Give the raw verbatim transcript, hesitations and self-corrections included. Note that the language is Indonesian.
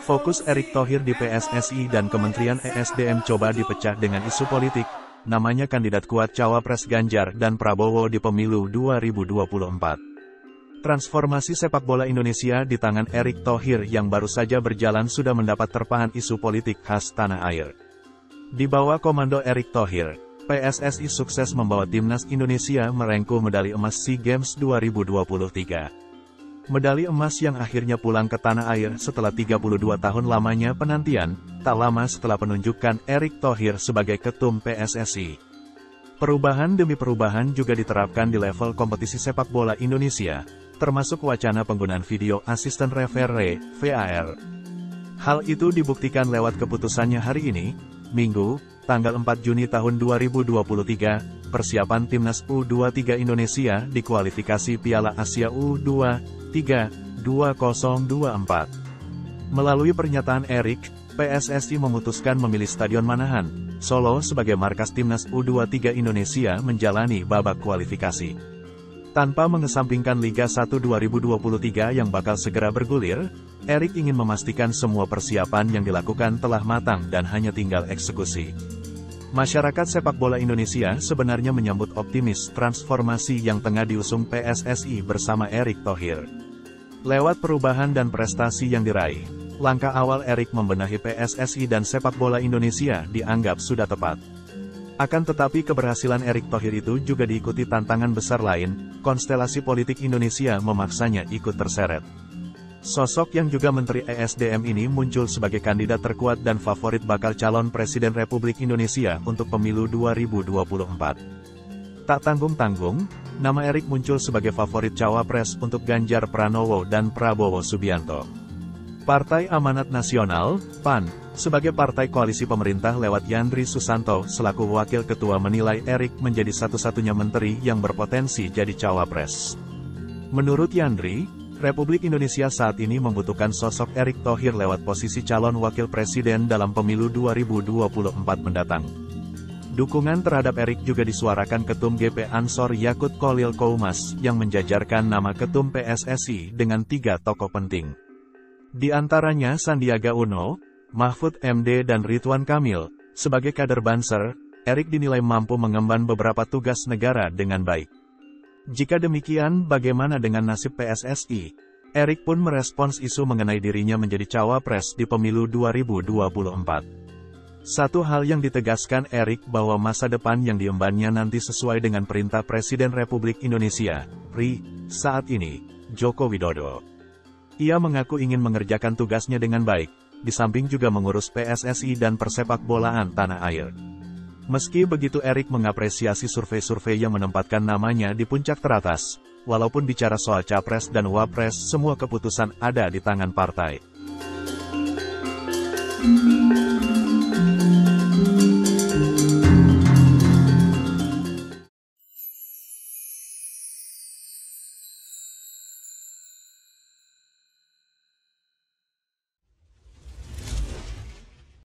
Fokus Erick Thohir di P S S I dan Kementerian E S D M coba dipecah dengan isu politik, namanya kandidat kuat Cawapres Ganjar dan Prabowo di pemilu dua ribu dua puluh empat. Transformasi sepak bola Indonesia di tangan Erick Thohir yang baru saja berjalan sudah mendapat terpahan isu politik khas tanah air. Di bawah komando Erick Thohir, P S S I sukses membawa timnas Indonesia merengkuh medali emas SEA Games dua ribu dua puluh tiga. Medali emas yang akhirnya pulang ke tanah air setelah tiga puluh dua tahun lamanya penantian, tak lama setelah penunjukan Erick Thohir sebagai ketum P S S I. Perubahan demi perubahan juga diterapkan di level kompetisi sepak bola Indonesia, termasuk wacana penggunaan video asisten referee, V A R. Hal itu dibuktikan lewat keputusannya hari ini, Minggu, tanggal empat Juni tahun dua ribu dua puluh tiga, persiapan timnas U dua puluh tiga Indonesia di kualifikasi Piala Asia U dua puluh tiga dua ribu dua puluh empat. Melalui pernyataan Erick, P S S I memutuskan memilih Stadion Manahan, Solo sebagai markas timnas U dua puluh tiga Indonesia menjalani babak kualifikasi. Tanpa mengesampingkan Liga satu dua ribu dua puluh tiga yang bakal segera bergulir, Erick ingin memastikan semua persiapan yang dilakukan telah matang dan hanya tinggal eksekusi. Masyarakat sepak bola Indonesia sebenarnya menyambut optimis transformasi yang tengah diusung P S S I bersama Erick Thohir. Lewat perubahan dan prestasi yang diraih, langkah awal Erick membenahi P S S I dan sepak bola Indonesia dianggap sudah tepat. Akan tetapi keberhasilan Erick Thohir itu juga diikuti tantangan besar lain, konstelasi politik Indonesia memaksanya ikut terseret. Sosok yang juga Menteri E S D M ini muncul sebagai kandidat terkuat dan favorit bakal calon Presiden Republik Indonesia untuk pemilu dua ribu dua puluh empat. Tak tanggung-tanggung, nama Erick muncul sebagai favorit Cawapres untuk Ganjar Pranowo dan Prabowo Subianto. Partai Amanat Nasional, P A N, sebagai partai koalisi pemerintah lewat Yandri Susanto selaku Wakil Ketua menilai Erick menjadi satu-satunya menteri yang berpotensi jadi Cawapres. Menurut Yandri, Republik Indonesia saat ini membutuhkan sosok Erick Thohir lewat posisi calon wakil presiden dalam pemilu dua ribu dua puluh empat mendatang. Dukungan terhadap Erick juga disuarakan Ketum G P Ansor Yakut Kholil Koumas yang menjajarkan nama Ketum P S S I dengan tiga tokoh penting. Di antaranya Sandiaga Uno, Mahfud M D dan Ridwan Kamil. Sebagai kader Banser, Erick dinilai mampu mengemban beberapa tugas negara dengan baik. Jika demikian, bagaimana dengan nasib P S S I? Erick pun merespons isu mengenai dirinya menjadi Cawapres di pemilu dua ribu dua puluh empat. Satu hal yang ditegaskan Erick bahwa masa depan yang diembannya nanti sesuai dengan perintah Presiden Republik Indonesia, R I, saat ini, Joko Widodo. Ia mengaku ingin mengerjakan tugasnya dengan baik, di samping juga mengurus P S S I dan persepak bolaan tanah air. Meski begitu Erick mengapresiasi survei-survei yang menempatkan namanya di puncak teratas, walaupun bicara soal Capres dan Wapres semua keputusan ada di tangan partai.